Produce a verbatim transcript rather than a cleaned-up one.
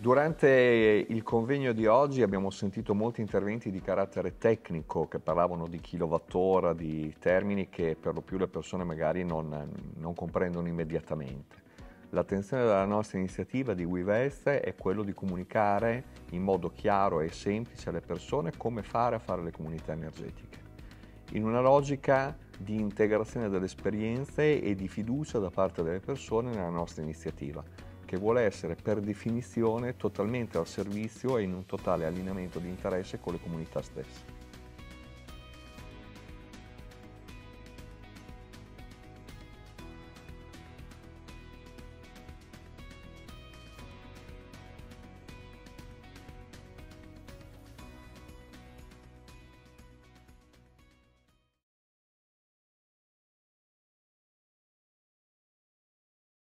Durante il convegno di oggi abbiamo sentito molti interventi di carattere tecnico che parlavano di kilowattora, di termini che per lo più le persone magari non, non comprendono immediatamente. L'attenzione della nostra iniziativa di WeVest è quello di comunicare in modo chiaro e semplice alle persone come fare a fare le comunità energetiche, in una logica di integrazione delle esperienze e di fiducia da parte delle persone nella nostra iniziativa, che vuole essere per definizione totalmente al servizio e in un totale allineamento di interesse con le comunità stesse.